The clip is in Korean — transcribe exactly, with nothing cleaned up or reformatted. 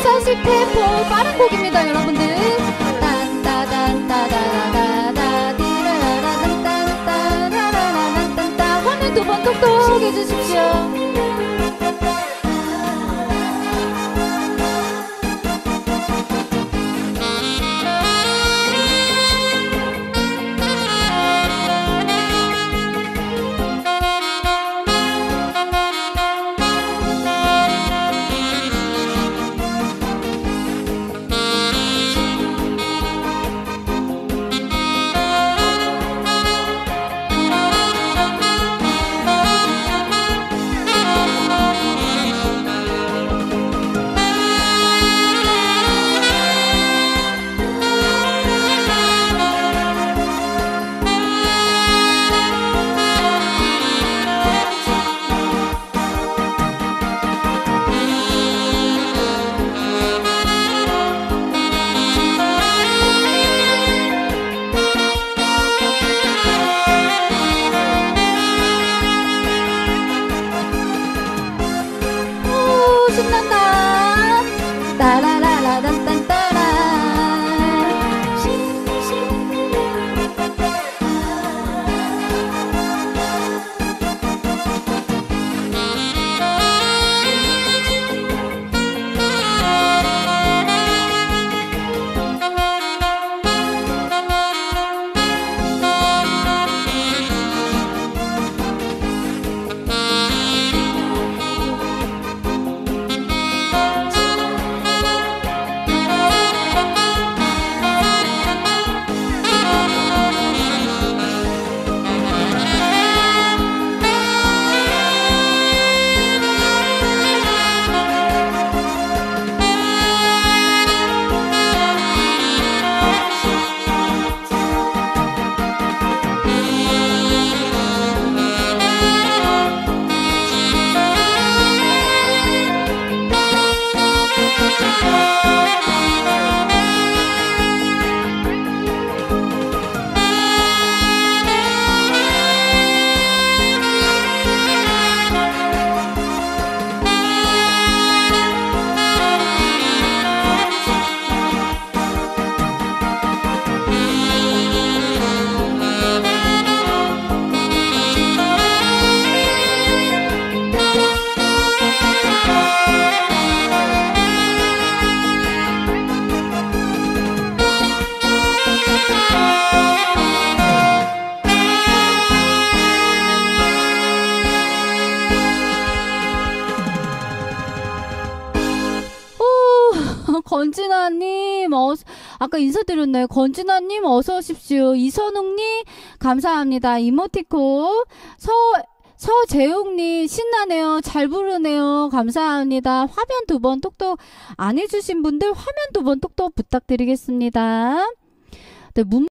백사십 템포 빠른 곡입니다, 여러분들. 딴따단따다다다다디라라란딴따라라란딴따 화면 두 번 똑똑 해주십시오. 신난다. 따라라라란딴따라. 건진아님, 어, 아까 인사드렸나요? 건진아님, 어서 오십시오. 이선웅님, 감사합니다. 이모티콘. 서, 서재웅님, 신나네요. 잘 부르네요. 감사합니다. 화면 두 번 똑똑 안 해주신 분들 화면 두 번 똑똑 부탁드리겠습니다. 네, 문